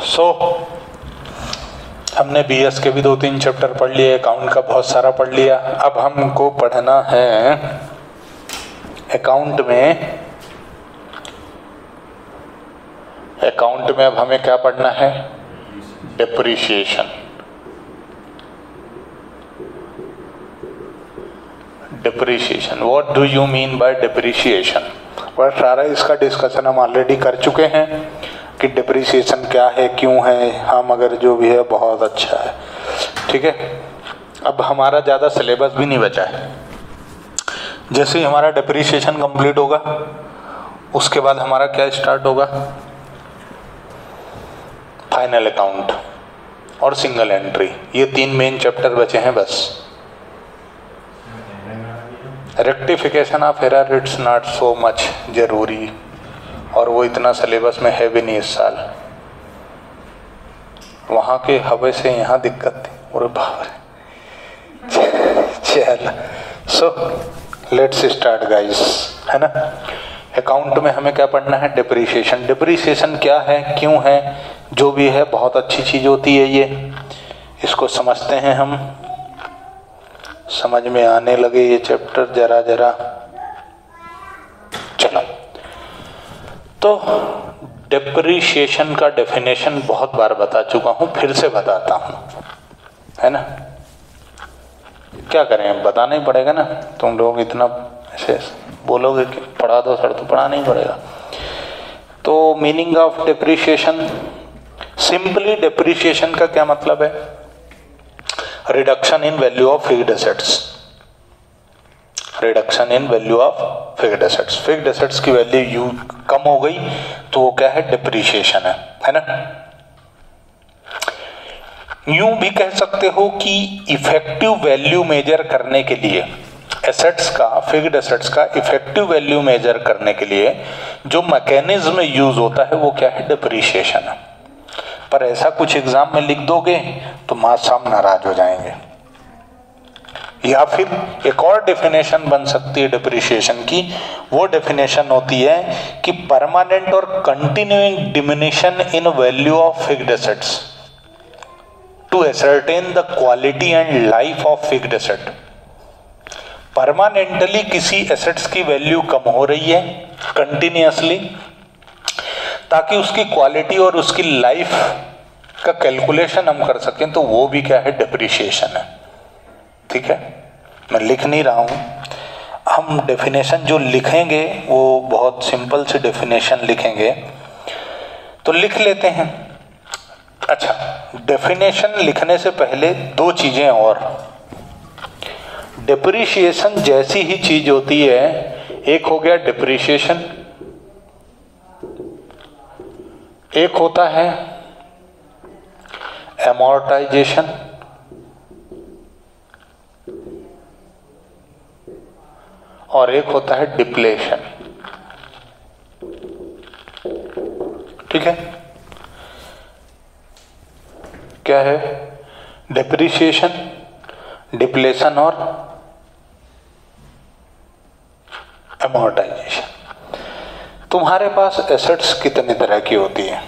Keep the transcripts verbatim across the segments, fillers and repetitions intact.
सो हमने बीएस के भी दो तीन चैप्टर पढ़ लिए, अकाउंट का बहुत सारा पढ़ लिया। अब हमको पढ़ना है अकाउंट में अकाउंट में अब हमें क्या पढ़ना है? Depreciation. Depreciation, what do you mean by depreciation? और सारा इसका डिस्कशन हम ऑलरेडी कर चुके हैं कि डिप्रिसिएशन क्या है, क्यों है, हम अगर जो भी है बहुत अच्छा है। ठीक है, अब हमारा ज़्यादा सिलेबस भी नहीं बचा है। जैसे ही हमारा डिप्रिसिएशन कंप्लीट होगा उसके बाद हमारा क्या स्टार्ट होगा? फाइनल अकाउंट और सिंगल एंट्री, ये तीन मेन चैप्टर बचे हैं बस। Rectification of error it's not so much जरूरी, और वो इतना सिलेबस में है भी नहीं इस साल। वहाँ के हवा से यहाँ दिक्कत थी और बाहर। चल सो लेट्स स्टार्ट गाइस, है ना। अकाउंट में हमें क्या पढ़ना है? डिप्रिसिएशन। डिप्रिसिएशन क्या है, क्यों है, जो भी है बहुत अच्छी चीज़ होती है ये। इसको समझते हैं हम, समझ में आने लगे ये चैप्टर जरा जरा। चलो, तो डिप्रिसिएशन का डेफिनेशन बहुत बार बता चुका हूँ, फिर से बताता हूँ, है ना। क्या करें, बताना ही पड़ेगा ना। तुम लोग इतना ऐसे बोलोगे कि पढ़ा दो सर, तो पढ़ाना ही पड़ेगा। तो meaning of depreciation, simply depreciation का क्या मतलब है? Reduction in value of fixed assets. Reduction in value of fixed assets, fixed assets की वैल्यू यू कम हो गई तो वो क्या है? डिप्रिसिएशन है, है ना। यूं भी कह सकते हो कि इफेक्टिव वैल्यू मेजर करने के लिए एसेट्स का, फिक्स्ड एसेट्स का इफेक्टिव वैल्यू मेजर करने के लिए जो मैकेनिज्म यूज होता है वो क्या है? डिप्रिसिएशन है। पर ऐसा कुछ एग्जाम में लिख दोगे तो मास्टर साहब नाराज हो जाएंगे। या फिर एक और डेफिनेशन बन सकती है डिप्रिसिएशन की, वो डेफिनेशन होती है कि परमानेंट और continuing diminution in value of fixed assets to ascertain the quality and life of fixed asset. Permanently किसी एसेट्स की वैल्यू कम हो रही है कंटिन्यूअसली, ताकि उसकी क्वालिटी और उसकी लाइफ का कैलकुलेशन हम कर सकें, तो वो भी क्या है? डिप्रिसिएशन है। ठीक है, मैं लिख नहीं रहा हूं, हम डेफिनेशन जो लिखेंगे वो बहुत सिंपल से डेफिनेशन लिखेंगे, तो लिख लेते हैं। अच्छा, डेफिनेशन लिखने से पहले दो चीजें और। डिप्रिसिएशन जैसी ही चीज होती है, एक हो गया डिप्रिसिएशन, एक होता है एमोर्टाइजेशन, और एक होता है डिप्लेशन। ठीक है, क्या है? डिप्रिसिएशन, डिप्लेशन और एमोर्टाइजेशन। तुम्हारे पास एसेट्स कितने तरह की होती है?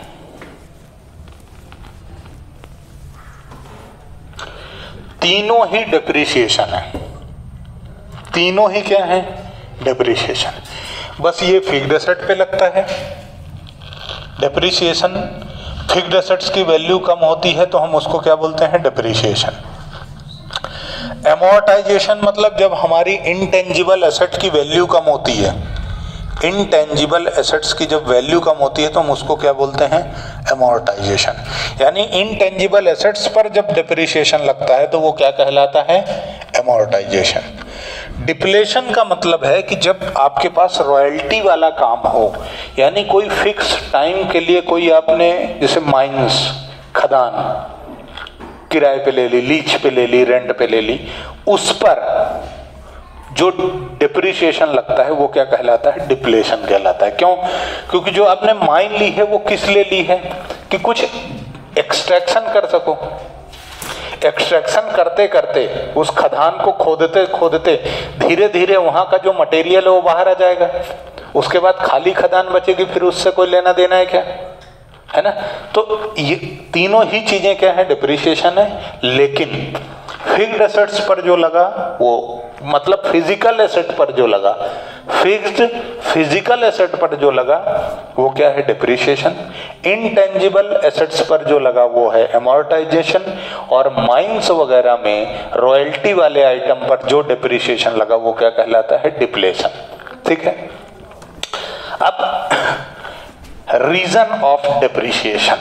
तीनों ही डिप्रिसिएशन है। तीनों ही क्या है? डिप्रिसिएशन। बस ये फिक्स्ड एसेट पे लगता है डिप्रिसिएशन। फिक्स्ड एसेट्स की वैल्यू कम होती है तो हम उसको क्या बोलते हैं? डिप्रिसिएशन। एमोर्टाइजेशन मतलब जब हमारी इनटेंजिबल एसेट की वैल्यू कम होती है, इनटेंजिबल एसेट्स की जब वैल्यू कम होती है तो हम उसको क्या बोलते हैं? एमोर्टाइजेशन। यानी इनटेंजिबल एसेट्स पर जब डिप्रिसिएशन लगता है तो वो क्या कहलाता है? एमोर्टाइजेशन। डिप्लेशन का मतलब है कि जब आपके पास रॉयल्टी वाला काम हो, यानी कोई फिक्स टाइम के लिए कोई आपने, जैसे माइंस, खदान किराए पे ले ली, लीज पे ले ली, रेंट पे ले ली, उस पर जो डिप्रिसिएशन लगता है वो क्या कहलाता है? डिप्लेशन कहलाता है। क्यों? क्योंकि जो आपने माइन ली है वो किस लिए ली है? कि कुछ एक्सट्रैक्शन कर सको। एक्सट्रैक्शन करते करते, उस खदान को खोदते खोदते धीरे धीरे वहां का जो मटेरियल है वो बाहर आ जाएगा। उसके बाद खाली खदान बचेगी, फिर उससे कोई लेना देना है क्या? है ना। तो ये तीनों ही चीजें क्या है, डिप्रिसिएशन है। लेकिन फिक्स्ड एसेट्स पर जो लगा वो, मतलब फिजिकल एसेट पर जो लगा, फिक्स्ड फिजिकल एसेट पर जो लगा वो क्या है, डिप्रिसिएशन। इनटेंजिबल एसेट्स पर जो लगा वो है एमोर्टाइजेशन। और माइंस वगैरह में रॉयल्टी वाले आइटम पर जो डिप्रिसिएशन लगा वो क्या कहलाता है, डिप्लेशन। ठीक है। अब reason of depreciation,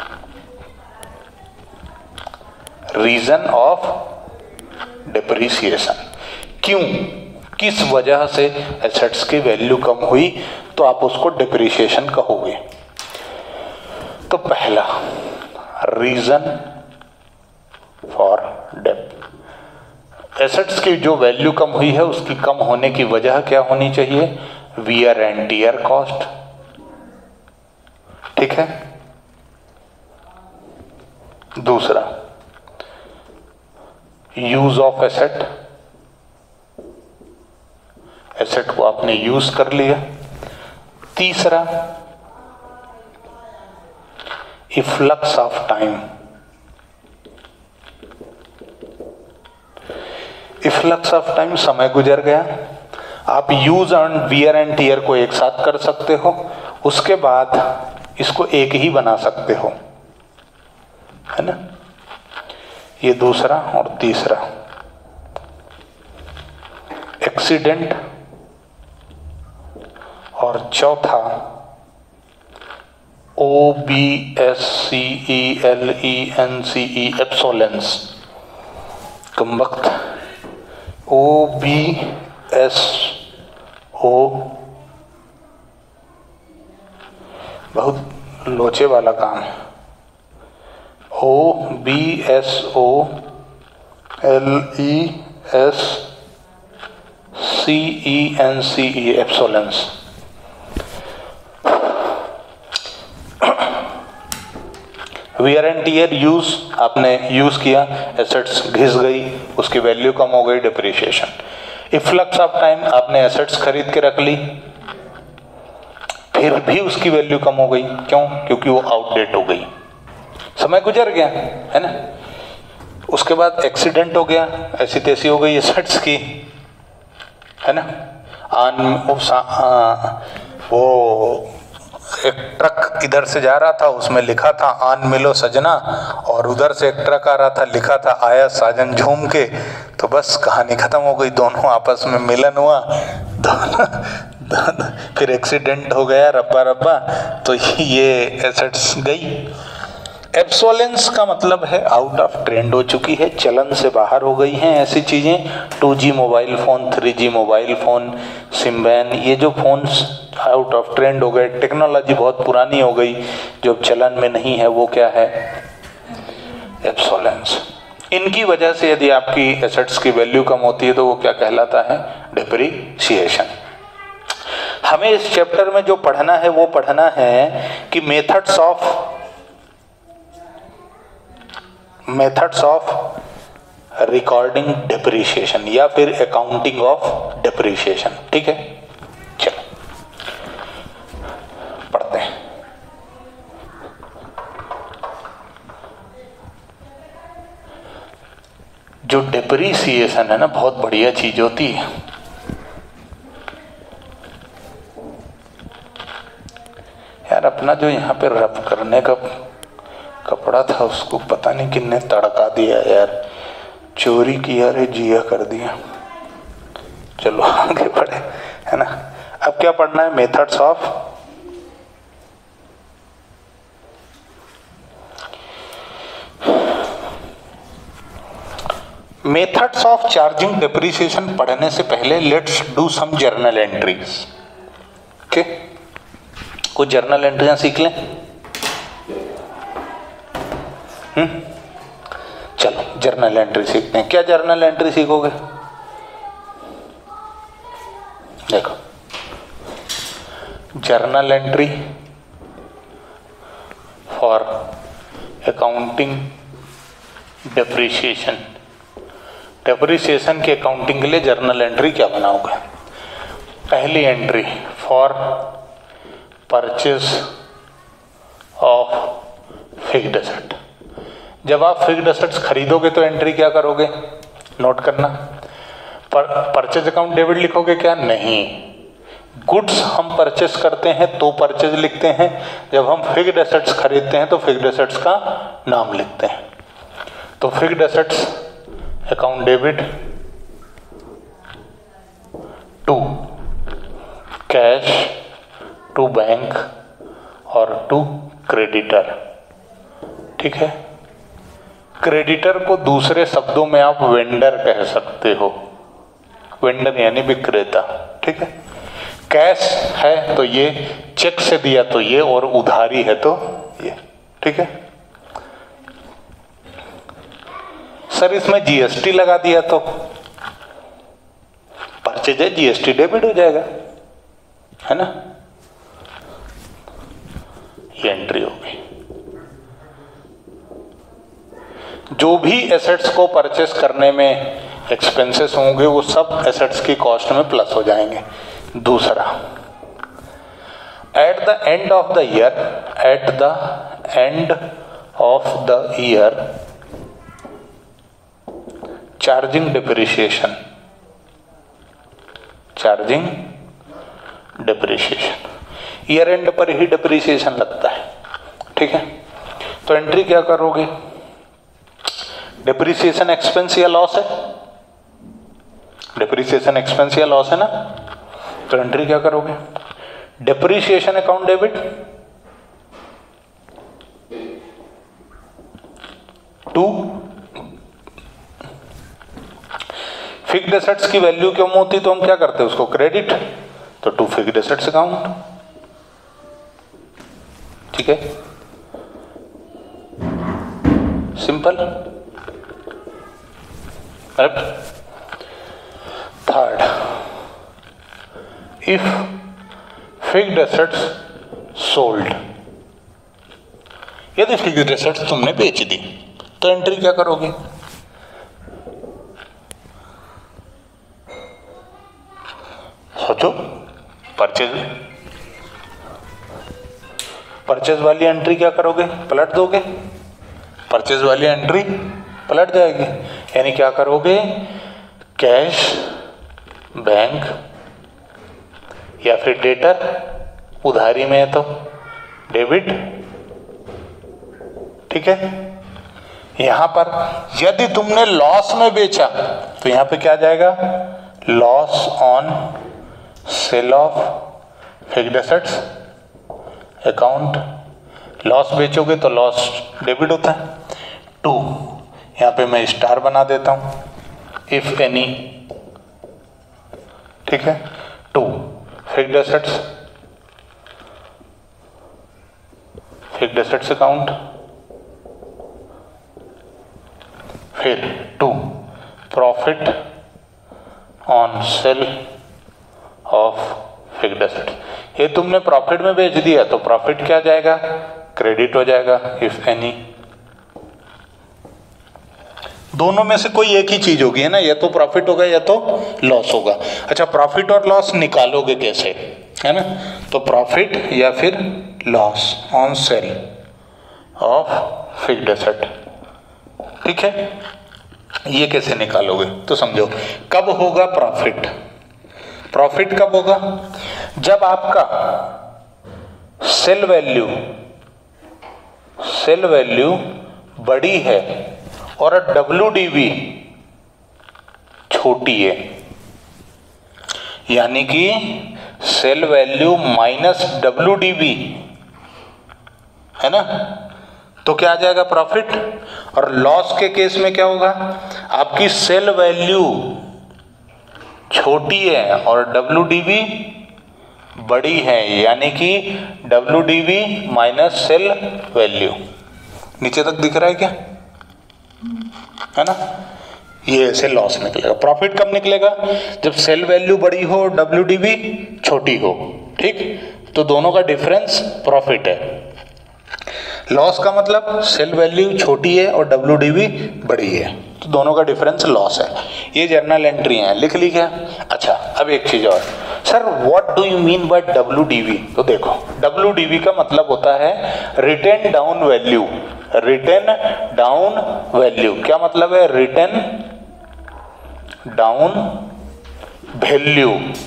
reason of depreciation, क्यों, किस वजह से एसेट्स की वैल्यू कम हुई तो आप उसको डिप्रिसिएशन कहोगे। तो पहला रीजन फॉर डिप, एसेट्स की जो वैल्यू कम हुई है उसकी कम होने की वजह क्या होनी चाहिए, वियर एंड टियर कॉस्ट। ठीक है। दूसरा यूज ऑफ एसेट, एसेट को आपने यूज कर लिया। तीसरा efflux of time, efflux of time, समय गुजर गया। आप use and wear and tear को एक साथ कर सकते हो, उसके बाद इसको एक ही बना सकते हो, है ना। ये दूसरा। और तीसरा एक्सीडेंट। और चौथा O B S C E L E N C E, obsolescence. कमबख्त, ओ बी एस ओ, बहुत लोचे वाला काम है। O B S O L E S C E N C E, obsolescence. Wear and tear use, आपने use किया, assets घिस गई, उसकी वैल्यू कम हो गई, डिप्रिसिएशन। इफ्लक्स ऑफ टाइम, आपने एसेट्स खरीद के रख ली फिर भी उसकी वैल्यू कम हो गई, क्यों, क्योंकि वो आउटडेट हो गई, समय गुजर गया, है ना। उसके बाद एक्सीडेंट हो गया, ऐसी तैसी हो गई एसेट्स की, है ना। आन वो एक ट्रक इधर से जा रहा था, उसमें लिखा था आन मिलो सजना, और उधर से एक ट्रक आ रहा था, लिखा था आया साजन झूम के। तो बस कहानी खत्म हो गई, दोनों आपस में मिलन हुआ, दोनों, दोनों फिर एक्सीडेंट हो गया, रब्बा रब्बा, तो ये एसेट्स गई। एब्सोलेंस का मतलब है आउट ऑफ ट्रेंड हो चुकी है, चलन से बाहर हो गई हैं ऐसी चीजें। Two G mobile phone, three G mobile phone, Symbian, ये जो फोन्स आउट ऑफ ट्रेंड हो गए, टेक्नोलॉजी बहुत पुरानी हो गई, जो चलन में नहीं है, वो क्या है, एब्सोलेंस। इनकी वजह से यदि आपकी एसेट्स की वैल्यू कम होती है तो वो क्या कहलाता है, डिप्रिसिएशन। हमें इस चैप्टर में जो पढ़ना है वो पढ़ना है कि methods of methods of recording depreciation या फिर अकाउंटिंग ऑफ डिप्रिसिएशन। ठीक है, चलो पढ़ते हैं। जो डिप्रिसिएशन है ना, बहुत बढ़िया चीज होती है। यार अपना जो यहाँ पे रब करने का कपड़ा था उसको पता नहीं किन्ने तड़का दिया यार, चोरी किया रे जिया कर दिया। चलो आगे बढ़े, है ना। अब क्या पढ़ना है, methods of methods of charging depreciation पढ़ने से पहले let's do some journal entries. Okay, कुछ जर्नल एंट्रियां सीख लें। हम्म चलो जर्नल एंट्री सीखते हैं। क्या जर्नल एंट्री सीखोगे, देखो, journal entry for accounting depreciation. Depreciation के अकाउंटिंग के लिए जर्नल एंट्री क्या बनाओगे। पहली entry for purchase of fixed asset. जब आप फिक्स्ड एसेट्स खरीदोगे तो एंट्री क्या करोगे, नोट करना, पर परचेज अकाउंट डेबिट लिखोगे क्या, नहीं। गुड्स हम परचेस करते हैं तो परचेज लिखते हैं, जब हम फिक्स्ड एसेट्स खरीदते हैं तो फिक्स्ड एसेट्स का नाम लिखते हैं। तो fixed assets account debit to cash to bank और टू क्रेडिटर, ठीक है। क्रेडिटर को दूसरे शब्दों में आप वेंडर कह सकते हो, वेंडर यानी विक्रेता, ठीक है। कैश है तो ये, चेक से दिया तो ये, और उधारी है तो ये, ठीक है। सर इसमें जीएसटी लगा दिया तो परचेज है, जीएसटी डेबिट हो जाएगा, है ना। ये एंट्री होगी। जो भी एसेट्स को परचेस करने में एक्सपेंसेस होंगे वो सब एसेट्स की कॉस्ट में प्लस हो जाएंगे। दूसरा, at the end of the year, at the end of the year charging depreciation, charging depreciation, year end पर ही डिप्रिसिएशन लगता है, ठीक है। तो एंट्री क्या करोगे, डिप्रिसिएशन एक्सपेंस या लॉस है, डिप्रिसिएशन एक्सपेंस या लॉस है ना, तो एंट्री क्या करोगे, depreciation account debit to fixed assets की वैल्यू कम होती तो हम क्या करते हैं उसको क्रेडिट, तो टू फिक्स्ड एसेट्स अकाउंट, ठीक है, simple. Third, if fixed assets sold, यदि फिक्स्ड एसेट्स तुमने बेच दी तो एंट्री क्या करोगे, सोचो। परचेज, परचेज वाली एंट्री क्या करोगे, पलट दोगे, परचेज वाली एंट्री पलट जाएगी, यानी क्या करोगे, कैश बैंक या फिर डेटर, उधारी में है तो डेबिट, ठीक है। यहां पर यदि तुमने लॉस में बेचा तो यहां पे क्या आ जाएगा, loss on sale of fixed assets account, loss बेचोगे तो लॉस डेबिट होता है। टू, यहां पे मैं स्टार बना देता हूं, इफ एनी, ठीक है। To fixed assets, fixed assets account, फिर to profit on sale of fixed assets. ये तुमने प्रॉफिट में बेच दिया तो प्रॉफिट क्या जाएगा, क्रेडिट हो जाएगा, इफ एनी। दोनों में से कोई एक ही चीज होगी, है ना, या तो प्रॉफिट होगा या तो लॉस होगा। अच्छा, प्रॉफिट और लॉस निकालोगे कैसे, है ना, तो प्रॉफिट या फिर loss on sale of fixed asset, ठीक है। ये कैसे निकालोगे तो समझो, कब होगा प्रॉफिट, प्रॉफिट कब होगा, जब आपका सेल वैल्यू, सेल वैल्यू बड़ी है और डब्ल्यू डी वी छोटी है, यानी कि sale value minus W D V, है ना, तो क्या आ जाएगा प्रॉफिट। और लॉस के केस में क्या होगा, आपकी सेल वैल्यू छोटी है और डब्ल्यू डी वी बड़ी है, यानी कि W D V minus sale value. नीचे तक दिख रहा है क्या, है ना, ये ऐसे लॉस निकलेगा। प्रॉफिट कब निकलेगा, जब सेल वैल्यू बड़ी हो और डब्ल्यू डी वी छोटी हो, ठीक, तो दोनों का डिफरेंस प्रॉफिट है। लॉस का मतलब सेल वैल्यू छोटी है और डब्ल्यू डी वी बड़ी है, तो दोनों का डिफरेंस लॉस है। ये जर्नल एंट्री है, लिख ली क्या। अच्छा, अब एक चीज और, sir what do you mean by W D V? तो देखो डब्ल्यू डी वी का मतलब होता है written down value. Written down value क्या मतलब है? Written down value.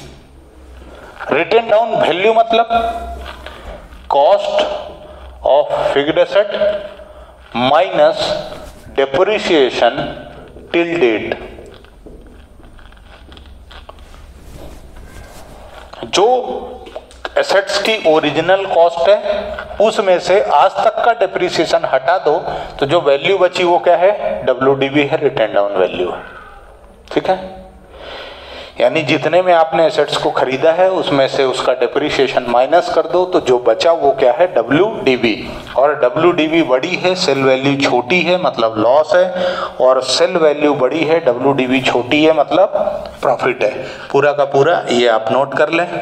Written down value मतलब cost of fixed asset minus depreciation till date. जो एसेट्स की ओरिजिनल कॉस्ट है उसमें से आज तक का डेप्रिसिएशन हटा दो तो जो वैल्यू बची वो क्या है? डब्ल्यू डी वी है, रिटेन डाउन वैल्यू है। ठीक है, यानी जितने में आपने एसेट्स को खरीदा है उसमें से उसका डेप्रिसिएशन माइनस कर दो तो जो बचा वो क्या है? W D V. और डब्ल्यू डी वी बड़ी है, सेल वैल्यू छोटी है मतलब लॉस है, और सेल वैल्यू बड़ी है, डब्ल्यू डी वी छोटी है मतलब प्रॉफिट है। पूरा का पूरा ये आप नोट कर लें।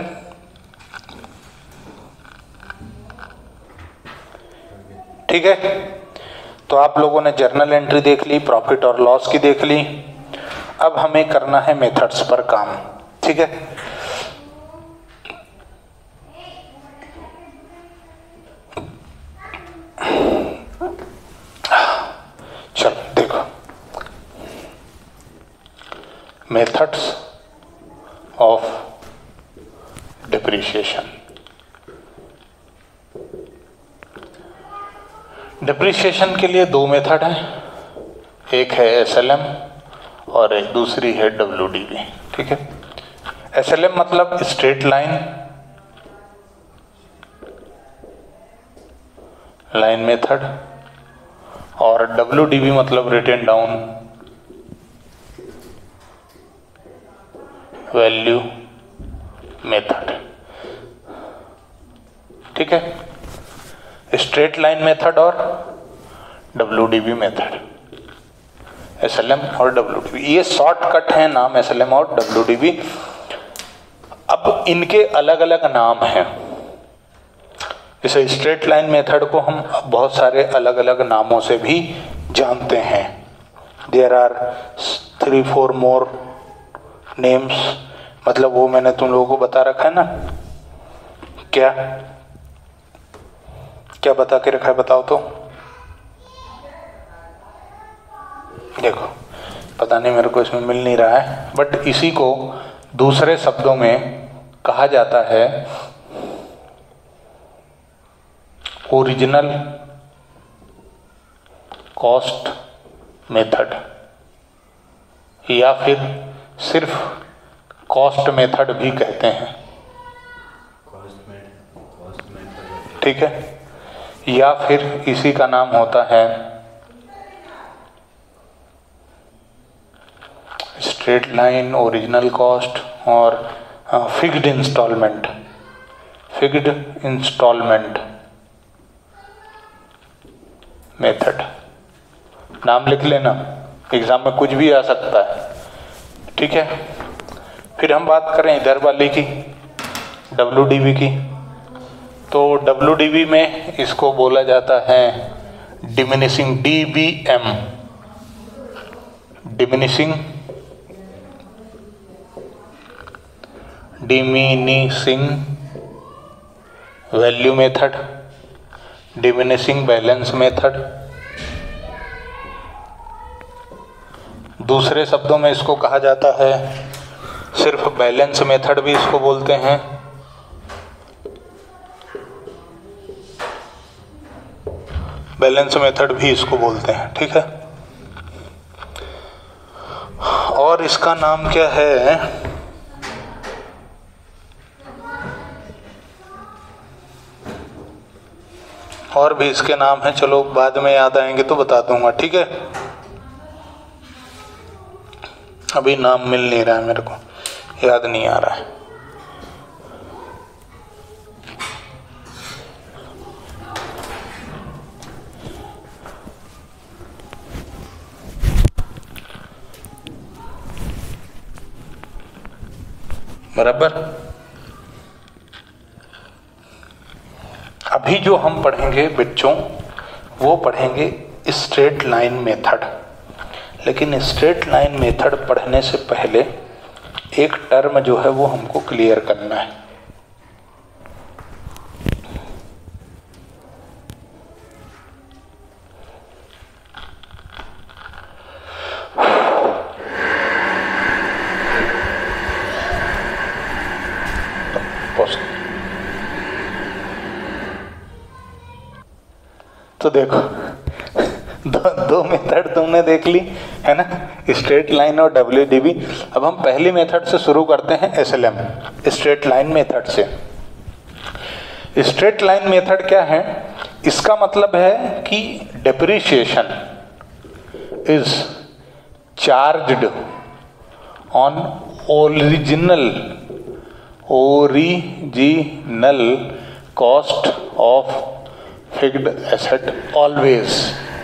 ठीक है, तो आप लोगों ने जर्नल एंट्री देख ली, प्रॉफिट और लॉस की देख ली। अब हमें करना है मेथड्स पर काम। ठीक है, चलो देखो मेथड्स ऑफ डिप्रिसिएशन। डिप्रिसिएशन के लिए दो मेथड हैं, एक है एस एल एम और एक दूसरी है डब्ल्यू डी वी। ठीक है, एस एल एम मतलब स्ट्रेट लाइन लाइन मेथड और डब्ल्यू डी वी मतलब रिटेन डाउन वैल्यू मेथड। ठीक है, स्ट्रेट लाइन मेथड और W D V method, S L M और डब्ल्यू डी वी, ये शॉर्टकट है नाम एस एल एम और डब्ल्यू डी वी। अब इनके अलग अलग नाम हैं। जैसे स्ट्रेट लाइन मेथड को हम बहुत सारे अलग अलग नामों से भी जानते हैं। There are three four more names, मतलब वो मैंने तुम लोगों को बता रखा है ना। क्या क्या बता के रखा है बताओ तो? देखो पता नहीं, मेरे को इसमें मिल नहीं रहा है, बट इसी को दूसरे शब्दों में कहा जाता है ओरिजिनल कॉस्ट मेथड, या फिर सिर्फ कॉस्ट मेथड भी कहते हैं। ठीक है, या फिर इसी का नाम होता है स्ट्रेट लाइन, ओरिजिनल कॉस्ट और fixed instalment. Fixed instalment method नाम लिख लेना, एग्जाम में कुछ भी आ सकता है। ठीक है, फिर हम बात करें इधर वाली की, डब्ल्यू डी वी की। तो डब्ल्यू डी वी में इसको बोला जाता है diminishing, D B M, diminishing diminishing value method, diminishing balance method. दूसरे शब्दों में इसको कहा जाता है सिर्फ बैलेंस मेथड भी इसको बोलते हैं। बैलेंस मेथड भी इसको बोलते हैं। ठीक है, और इसका नाम क्या है? और भी इसके नाम है, चलो बाद में याद आएंगे तो बता दूंगा। ठीक है, अभी नाम मिल नहीं रहा है, मेरे को याद नहीं आ रहा है। बराबर। अभी जो हम पढ़ेंगे बच्चों वो पढ़ेंगे स्ट्रेट लाइन मेथड। लेकिन स्ट्रेट लाइन मेथड पढ़ने से पहले एक टर्म जो है वो हमको क्लियर करना है। तो देखो दो, दो मेथड तुमने देख ली है ना, स्ट्रेट लाइन और डब्ल्यू डी बी। अब हम पहली मेथड से शुरू करते हैं, S L M, straight line method से। स्ट्रेट लाइन मेथड क्या है? इसका मतलब है कि depreciation is charged on original original cost of fixed asset always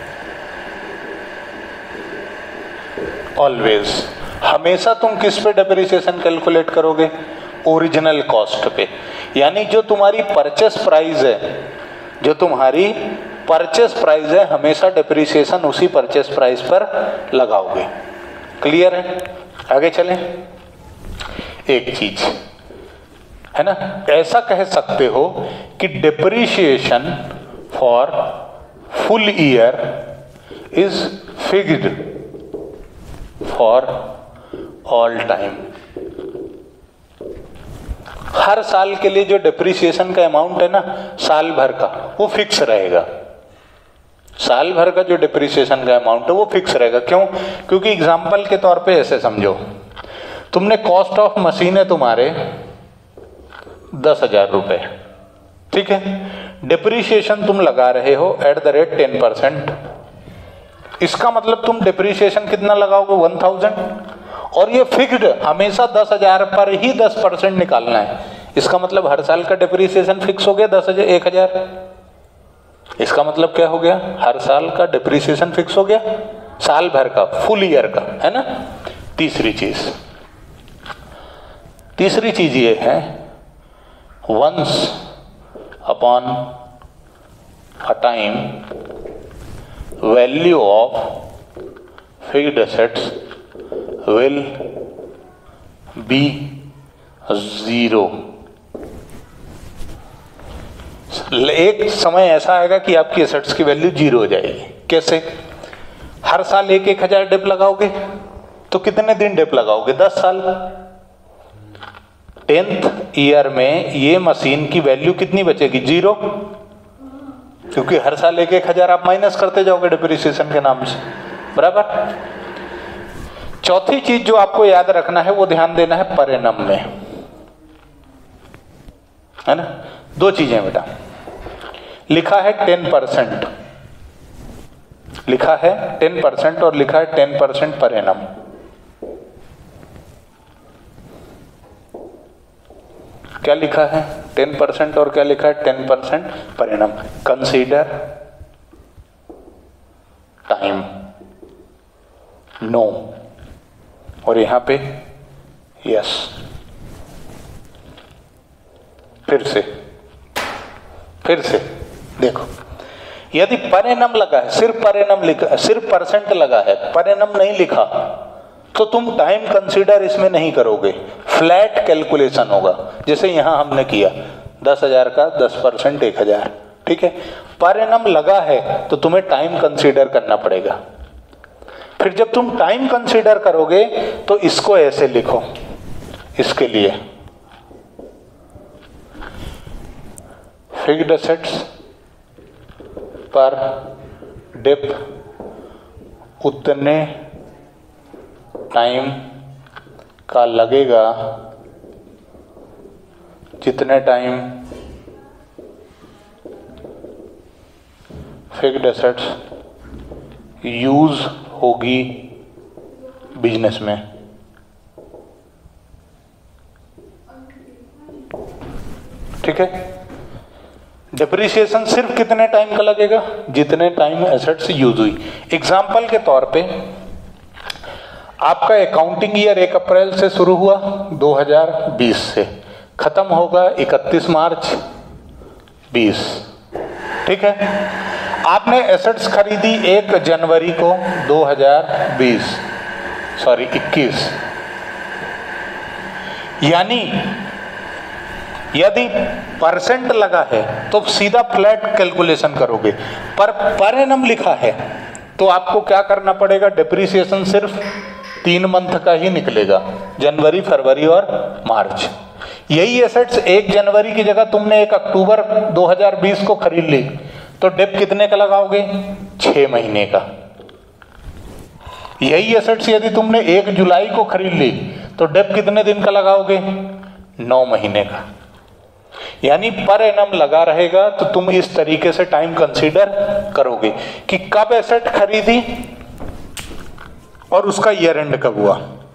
always हमेशा तुम किस पे डेप्रिसिएशन कैलकुलेट करोगे? ओरिजिनल कॉस्ट पे। यानी जो तुम्हारी परचेस प्राइस है, जो तुम्हारी परचेस प्राइस है, हमेशा डेप्रिसिएशन उसी परचेस प्राइस पर लगाओगे। क्लियर है? आगे चलें। एक चीज है ना, ऐसा कह सकते हो कि depreciation for full year is fixed for all time. हर साल के लिए जो डेप्रिसिएशन का अमाउंट है ना, साल भर का, वो फिक्स रहेगा। साल भर का जो डेप्रिसिएशन का अमाउंट है वो फिक्स रहेगा। क्यों? क्योंकि एग्जाम्पल के तौर पे ऐसे समझो, तुमने कॉस्ट ऑफ मशीन है तुम्हारे दस हजार रुपए, ठीक है, डेप्रिसिएशन तुम लगा रहे हो at the rate ten percent. इसका मतलब तुम डेप्रिसिएशन कितना लगाओगे? One thousand. और ये फिक्स्ड हमेशा दस हजार पर ही दस परसेंट निकालना है। इसका मतलब हर साल का डेप्रिसिएशन फिक्स हो गया दस हजार एक हजार। इसका मतलब क्या हो गया? हर साल का डेप्रिसिएशन फिक्स हो गया, साल भर का, फुल ईयर का, है ना। तीसरी चीज तीसरी चीज ये है, once upon a time value of fixed assets will be zero. एक समय ऐसा आएगा कि आपकी एसेट्स की वैल्यू जीरो हो जाएगी। कैसे? हर साल एक एक हजार डिप लगाओगे तो कितने दिन डिप लगाओगे? दस साल। टेंथ ईयर में ये मशीन की वैल्यू कितनी बचेगी? जीरो, क्योंकि हर साल एक एक हजार आप माइनस करते जाओगे डेप्रिसिएशन के नाम से, बराबर। चौथी चीज जो आपको याद रखना है, वो ध्यान देना है परिणाम में, है ना। दो चीजें बेटा, लिखा है टेन परसेंट, लिखा है टेन परसेंट और लिखा है टेन परसेंट परिणाम। क्या लिखा है? टेन परसेंट और क्या लिखा है? टेन परसेंट परिणाम। कंसीडर टाइम नो, और यहां पे यस। फिर से फिर से देखो, यदि परिणाम लगा है, सिर्फ परिणाम लिखा, सिर्फ परसेंट लगा है, परिणाम नहीं लिखा, तो तुम टाइम कंसीडर इसमें नहीं करोगे, फ्लैट कैलकुलेशन होगा। जैसे यहां हमने किया, दस हजार का दस परसेंट एक हजार, ठीक है। परिणाम लगा है तो तुम्हें टाइम कंसीडर करना पड़ेगा। फिर जब तुम टाइम कंसीडर करोगे तो इसको ऐसे लिखो, इसके लिए फिक्स्ड एसेट्स पर डिप उतने टाइम का लगेगा जितने टाइम फिक्स्ड एसेट्स यूज होगी बिजनेस में। ठीक है। डेप्रिसिएशन सिर्फ कितने टाइम का लगेगा? जितने टाइम एसेट्स यूज हुई। एग्जाम्पल के तौर पे आपका अकाउंटिंग ईयर एक अप्रैल से शुरू हुआ दो हज़ार बीस से, खत्म होगा इकतीस मार्च बीस। ठीक है। आपने एसेट्स खरीदी एक जनवरी को, दो हज़ार बीस, सॉरी इक्कीस, यानी यदि परसेंट लगा है तो सीधा फ्लैट कैलकुलेशन करोगे, पर पर एनम लिखा है तो आपको क्या करना पड़ेगा, डिप्रिसिएशन सिर्फ तीन मंथ का ही निकलेगा, जनवरी, फरवरी और मार्च। यही एसेट्स एक जनवरी की जगह तुमने एक अक्टूबर दो हज़ार बीस को खरीद ली तो डिप कितने का लगाओगे, छह महीने का। यही एसेट्स यदि तुमने एक जुलाई को खरीद ली तो डिप कितने दिन का लगाओगे, नौ महीने का। यानी पर एनम लगा रहेगा तो तुम इस तरीके से टाइम कंसीडर करोगे कि कब एसेट खरीदी और उसका ईयर एंड कब हुआ,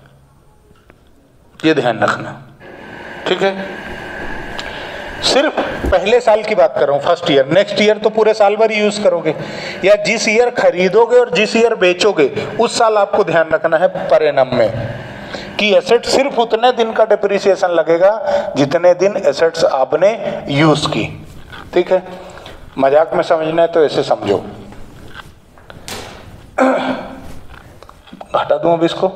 ये ध्यान रखना, ठीक है। सिर्फ पहले साल की बात कर रहा हूं, फर्स्ट ईयर। नेक्स्ट ईयर तो पूरे साल भर यूज करोगे, या जिस ईयर खरीदोगे और जिस ईयर बेचोगे उस साल आपको ध्यान रखना है पर एनम में कि एसेट सिर्फ उतने दिन का डिप्रिसिएशन लगेगा जितने दिन एसेट्स आपने यूज की, ठीक है। मजाक में समझना है तो ऐसे समझो। हटा दूं अब इसको।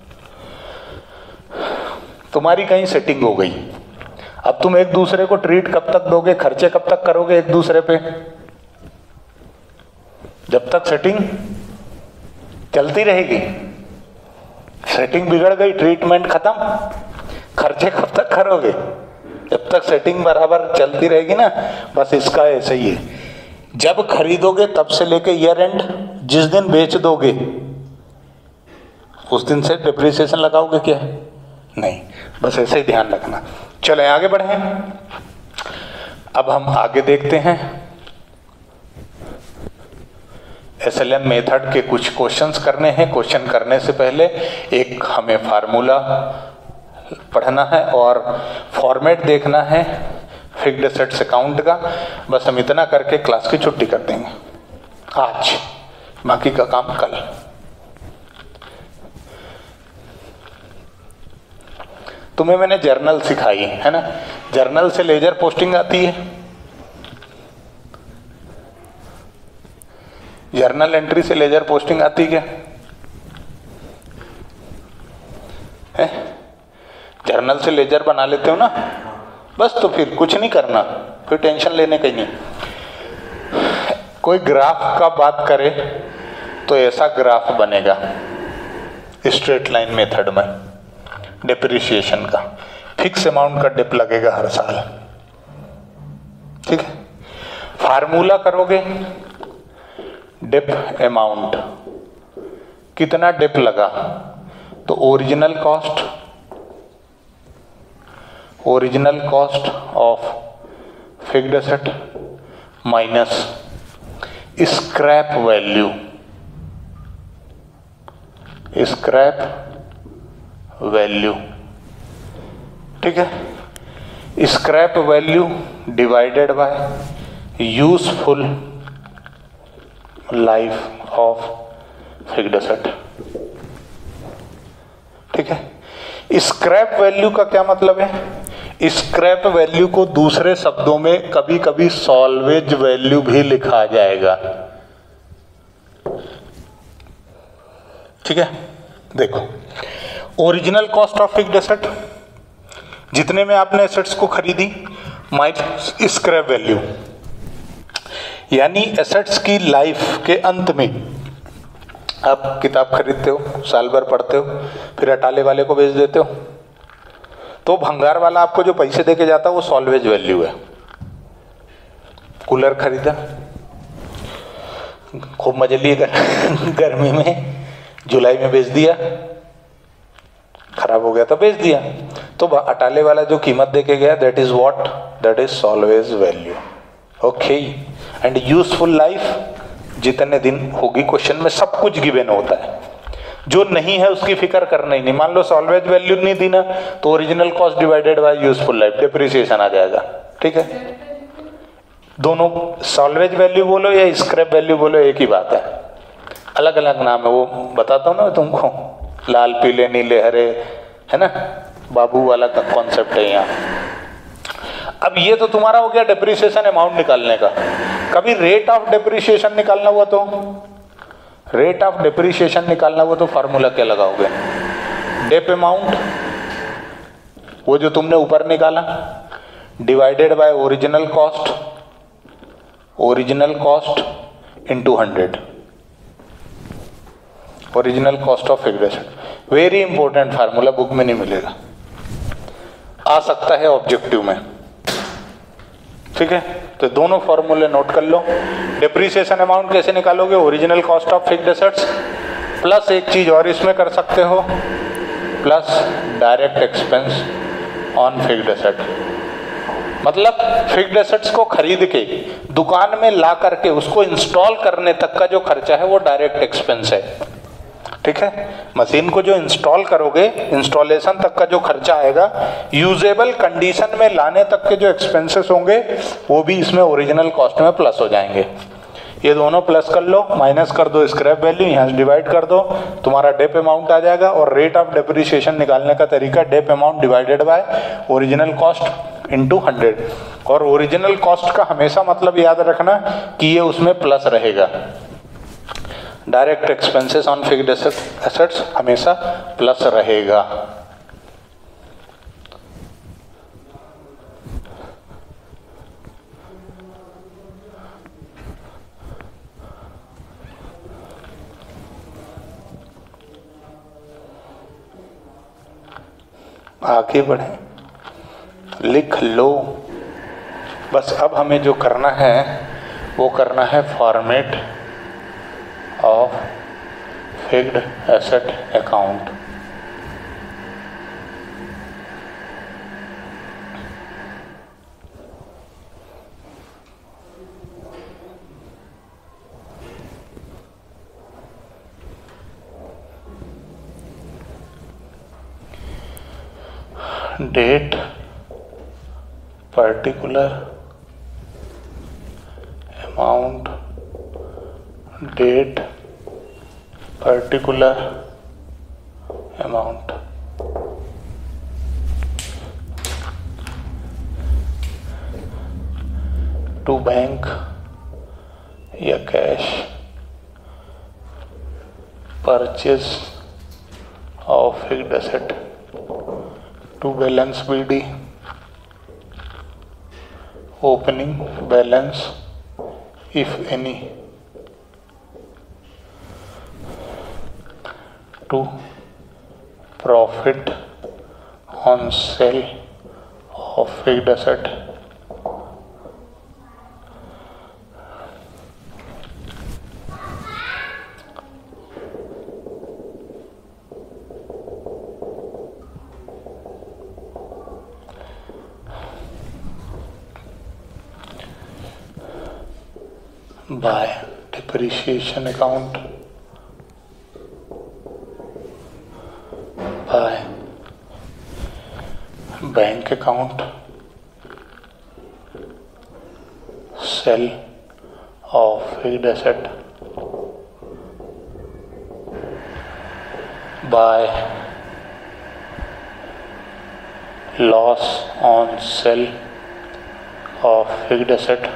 तुम्हारी कहीं सेटिंग हो गई, अब तुम एक दूसरे को ट्रीट कब तक दोगे, खर्चे कब तक करोगे एक दूसरे पे, जब तक सेटिंग चलती रहेगी। सेटिंग बिगड़ गई, ट्रीटमेंट खत्म, खर्चे कब तक करोगे, जब तक सेटिंग बराबर चलती रहेगी ना। बस इसका ऐसे ही है, जब खरीदोगे तब से लेके ईयर एंड, जिस दिन बेच दोगे उस दिन से डिप्रिसिएशन लगाओगे क्या, नहीं। बस ऐसे ही ध्यान रखना। चलें आगे बढ़ें। अब हम आगे देखते हैं एस एल एम मेथड के कुछ क्वेश्चंस करने हैं। क्वेश्चन करने से पहले एक हमें फार्मूला पढ़ना है और फॉर्मेट देखना है फिक्स्ड एसेट्स अकाउंट का। बस हम इतना करके क्लास की छुट्टी कर देंगे आज, बाकी का काम कल। तुम्हें मैंने जर्नल सिखाई है ना, जर्नल से लेजर पोस्टिंग आती है, जर्नल एंट्री से लेजर पोस्टिंग आती क्या है? जर्नल से लेजर बना लेते हो ना, बस। तो फिर कुछ नहीं करना, फिर टेंशन लेने का ही नहीं। कोई ग्राफ का बात करे तो ऐसा ग्राफ बनेगा स्ट्रेट लाइन मेथड में, डिप्रिसिएशन का फिक्स अमाउंट का डिप लगेगा हर साल, ठीक है। फार्मूला करोगे, डिप अमाउंट, कितना डिप लगा तो original cost, original cost of fixed asset minus scrap value, scrap value, ठीक है। Scrap value divided by useful life of fixed asset, ठीक है। स्क्रैप वैल्यू का क्या मतलब है? स्क्रैप वैल्यू को दूसरे शब्दों में कभी कभी सॉल्वेज वैल्यू भी लिखा जाएगा, ठीक है। देखो, original cost of fixed asset, जितने में आपने एसेट्स को खरीदी, माइनस स्क्रैप वैल्यू, यानी एसेट्स की लाइफ के अंत में आप किताब खरीदते हो, साल भर पढ़ते हो, फिर अटाले वाले को बेच देते हो, तो भंगार वाला आपको जो पैसे देके जाता है वो सॉल्वेज वैल्यू है। कूलर खरीदा, खूब मजे लिए गर्मी में, जुलाई में बेच दिया, खराब हो गया तो बेच दिया, तो अटाले वाला जो कीमत देके गया that is what, that is salvage value, okay. And useful life जितने दिन होगी, क्वेश्चन में सब कुछ गिवन होता है, जो नहीं है उसकी फिक्र करना ही नहीं। मान लो सॉल्वेज वैल्यू नहीं दी ना, तो original cost divided by useful life, depreciation आ जाएगा, ठीक है। दोनों सॉल्वेज वैल्यू बोलो या स्क्रैप वैल्यू बोलो एक ही बात है, अलग अलग नाम है, वो बताता हूँ ना तुमको, लाल पीले नीले हरे, है ना, बाबू वाला का कॉन्सेप्ट है यहाँ। अब ये तो तुम्हारा हो गया डिप्रिसिएशन अमाउंट निकालने का। कभी रेट ऑफ डिप्रिसिएशन निकालना हुआ तो, रेट ऑफ डिप्रिसिएशन निकालना हुआ तो फार्मूला क्या लगाओगे? डिप अमाउंट वो जो तुमने ऊपर निकाला, divided by original cost, original cost into hundred, original cost of fixed asset. Very important formula, book में नहीं मिलेगा, आ सकता है ऑब्जेक्टिव में, ठीक है। तो दोनों फॉर्मूले नोट कर लो। डिप्रिसिएशन अमाउंट कैसे निकालोगे, original cost of fixed assets plus एक चीज और इसमें कर सकते हो, plus direct expense on fixed asset. मतलब फिक्स्ड एसेट्स को खरीद के दुकान में ला करके उसको इंस्टॉल करने तक का जो खर्चा है वो डायरेक्ट एक्सपेंस है, ठीक है। मशीन को जो इंस्टॉल करोगे, इंस्टॉलेशन तक का जो खर्चा आएगा, यूजेबल कंडीशन में लाने तक के जो एक्सपेंसेस होंगे वो भी इसमें ओरिजिनल कॉस्ट में प्लस हो जाएंगे। ये दोनों प्लस कर लो, माइनस कर दो स्क्रैप वैल्यू, यहाँ से डिवाइड कर दो, तुम्हारा डेप अमाउंट आ जाएगा। और रेट ऑफ डेप्रिसिएशन निकालने का तरीका, dep amount divided by original cost into hundred. और ओरिजिनल कॉस्ट का हमेशा मतलब याद रखना कि ये उसमें प्लस रहेगा, direct expenses on fixed assets हमेशा प्लस रहेगा। आगे बढ़े, लिख लो। बस अब हमें जो करना है वो करना है format of fixed asset account. Date particular amount, date particular amount, to bank या cash, purchase of fixed asset, to balance B D, opening balance if any, to profit on sale of fixed asset, by depreciation account, by bank account, sell of fixed asset, by loss on sale of fixed asset,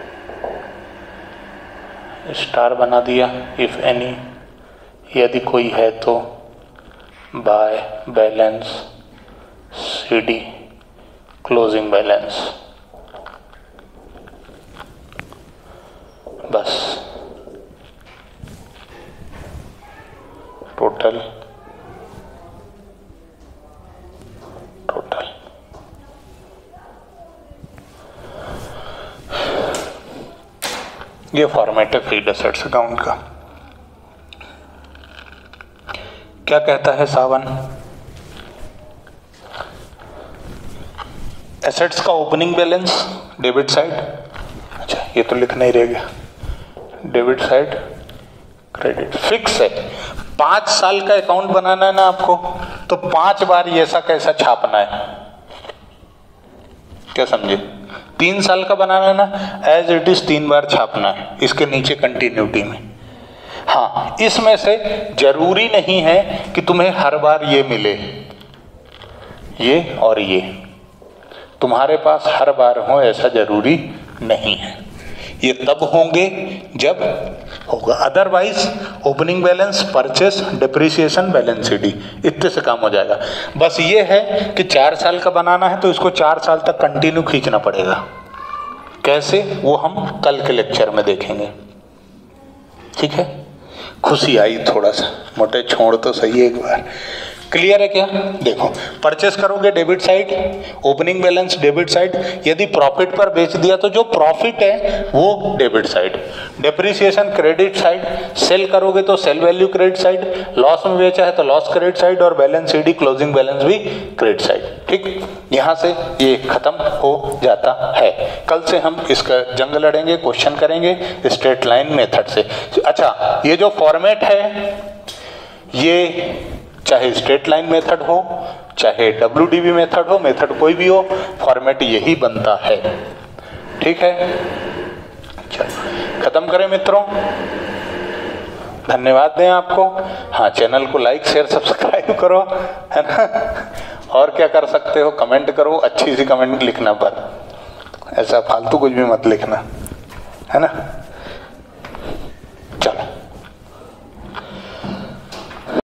star बना दिया, if any यदि कोई है तो, by balance C D closing balance. बस total total ये format है fixed assets account का। क्या कहता है सावन, एसेट्स का ओपनिंग बैलेंस डेबिट साइड, अच्छा ये तो लिखना ही रहेगा, डेबिट साइड क्रेडिट फिक्स है। पांच साल का अकाउंट बनाना है ना आपको, तो पांच बार ये ऐसा कैसा छापना है, क्या समझे। तीन साल का बनाना है ना, एज इट इज तीन बार छापना है इसके नीचे कंटिन्यूटी में। हाँ, इसमें से जरूरी नहीं है कि तुम्हें हर बार ये मिले, ये और ये तुम्हारे पास हर बार हो ऐसा जरूरी नहीं है। ये तब होंगे जब होगा, otherwise opening balance, purchase, depreciation, balance sheet, इतने से काम हो जाएगा। बस ये है कि चार साल का बनाना है तो इसको चार साल तक कंटिन्यू खींचना पड़ेगा। कैसे, वो हम कल के लेक्चर में देखेंगे। ठीक है, खुशी आई थोड़ा सा, मोटे छोड़ तो सही एक बार। क्लियर है क्या? देखो, परचेस करोगे debit side, opening balance debit side, यदि प्रॉफिट पर बेच दिया तो जो प्रॉफिट है वो debit side, depreciation credit side, sale करोगे तो sale value credit side, loss में बेचा है तो लॉस क्रेडिट साइड, और बैलेंस शीट क्लोजिंग बैलेंस भी क्रेडिट साइड। ठीक, यहाँ से ये खत्म हो जाता है। कल से हम इसका जंग लड़ेंगे, क्वेश्चन करेंगे स्ट्रेट लाइन मेथड से। अच्छा, ये जो फॉर्मेट है, ये चाहे स्ट्रेट लाइन मेथड हो, चाहे डब्ल्यू डी बी मेथड हो, मेथड कोई भी हो, फॉर्मेट यही बनता है। ठीक है, चलो खत्म करें मित्रों। धन्यवाद दें आपको। हाँ, चैनल को लाइक शेयर सब्सक्राइब करो, है ना। और क्या कर सकते हो, कमेंट करो, अच्छी सी कमेंट लिखना, पर ऐसा फालतू कुछ भी मत लिखना, है ना।